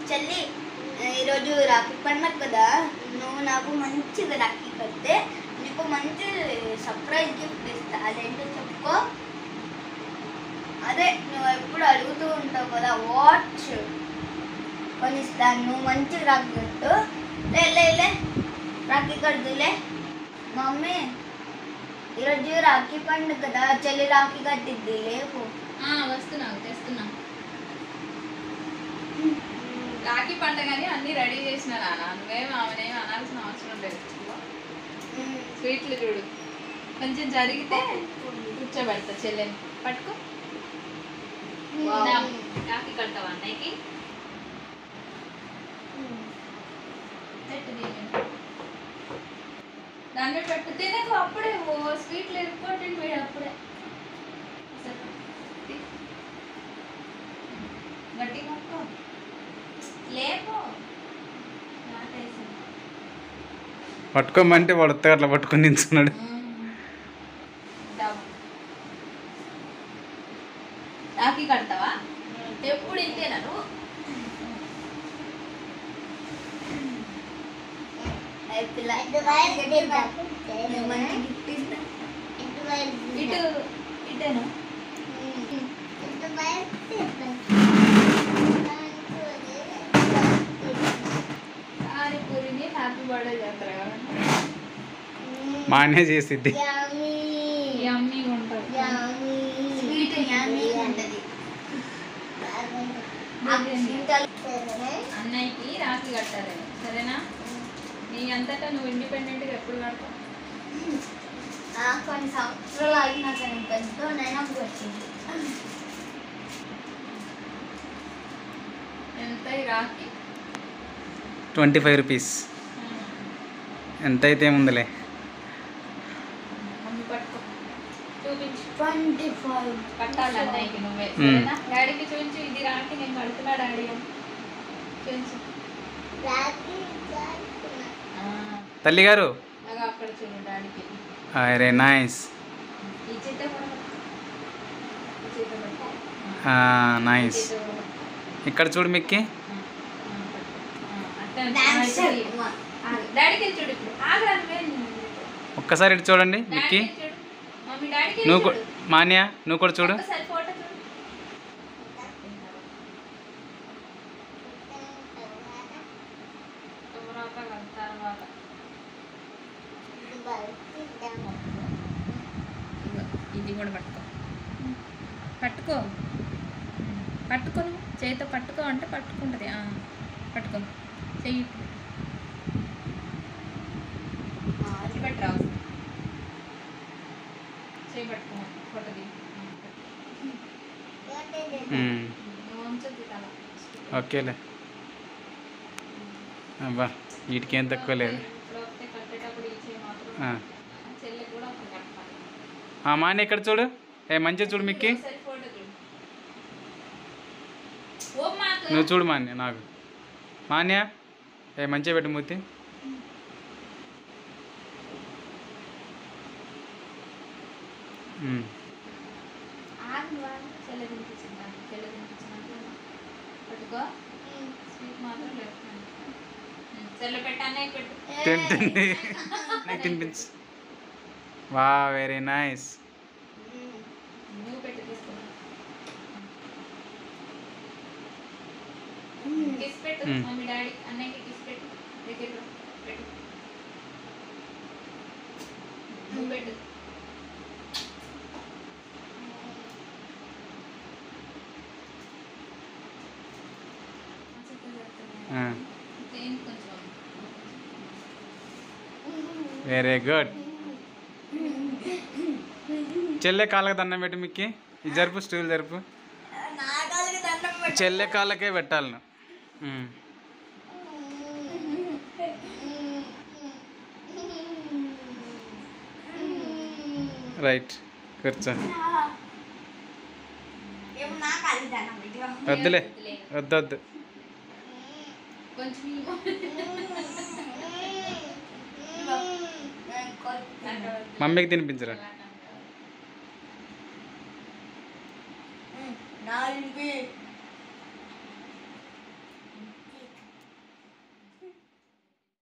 చెల్లి ఈరోజు రాఖీ పండుగ కదా, నువ్వు నాకు మంచిగా రాఖీ కడితే నీకు మంచి సర్ప్రైజ్ గిఫ్ట్ ఇస్తా. అదేంటో చెప్పుకో. అదే నువ్వు ఎప్పుడు అడుగుతూ ఉంటావు కదా, వాచ్ కొనిస్తాను. నువ్వు మంచిగా రాఖీ కట్టు. లే రాఖీ కడుతులే. మమ్మీ ఈరోజు రాఖీ పండుగ కదా, చెల్లి రాఖీ కట్టిద్ది. లేవు తెస్తున్నా. రాఖీ పండుగని అన్ని రెడీ చేసిన నాన్న, నువ్వేం ఆమెనేమి అనాల్సిన అవసరం లేదు. స్వీట్లు చూడు, కొంచెం జరిగితే కూర్చోబెడతా చెల్లెని. పట్టుకో. రాఖీ కడతావా అన్నయ్యకి? దాన్ని పెట్టు. తినకు అప్పుడే. స్వీట్లు ఇంపార్టెంట్ వేడు అప్పుడే. గట్టి పట్టుకో. లేపో. పట్టుకోమంటే వాడు అట్లా పట్టుకొని నిల్చున్నాడు. రాఖీ కడతావా? ఎప్పుడు ఇంతేనా నువ్వు? ఇటేనా? పానీపూరిని హ్యాపీ బర్త్డే చేస్తారు కదా, మానే చేసిద్ది. యమ్మీగా ఉంటుంది. అన్నయ్యకి రాఖీ కట్టాలి, సరేనా? నీ అంతటా నువ్వు ఇండిపెండెంట్గా ఎప్పుడు కడతావు? కొన్ని సంవత్సరాలు ఆగినాక నేను పెద్దనైనా వచ్చింది. ఎంత ఈ రాఖీ? 25 రూపీస్. ఎంత అయితే ఏముందిలే. మమ్మీ పట్టుకో, చూపించు. 25 కట్టాలి అన్నయ్యకి నువ్వే, సరేనా? డాడీకి చూపించు. ఇది రాఖీ నేను కడుతున్నా డాడీ అని చూపించు. తల్లి గారు అక్కడ చూడు డాడీకి. Very nice. ఈ చేత నైస్. ఇక్కడ చూడు మిక్కి. డాడీకి చూడు. ఇప్పుడు ఒక్కసారి ఇటు చూడండి మిక్కి. నువ్వు మాన్యా నువ్వు కూడా చూడు. ఫోటో చూడు. తర్వాత ఇది కూడా పట్టుకో. పట్టుకోను చేతితో పట్టుకో అంటే పట్టుకుంటుంది. పట్టుకో. చెయ్యి పెట్టరా. చెయ్యి పట్టుకో. ఫోటో ఓకేలే. అబ్బా వీటికి ఏం తక్కువ లేదు. కట్టేటప్పుడు ఈ చెయ్యి మాత్రం చెల్లి కూడా కట్టాలి. మాన్య ఇక్కడ చూడు. మంచిగా చూడు మిక్కి. నువ్వు చూడు మాన్య. నాకు మాన్య మంచిగా పెట్టు మూర్తి. తినిపించు. వా వెరీ నైస్. కిస్ పెట్టు. మమ్మీ డాడీ అన్నయ్యకి కిస్ పెట్టు. దగ్గరలో పెట్టు. నువ్వు పెట్టు. Very good. చెల్లె కాళ్ళకి దండం పెట్టు మిక్కి. ఇది జరుపు. స్టూల్ జరుపు. చెల్లె కాళ్ళకే పెట్టాలి నువ్వు. రైట్ కూర్చో. వద్దులే. వద్దు. మమ్మీకి తినిపించరా.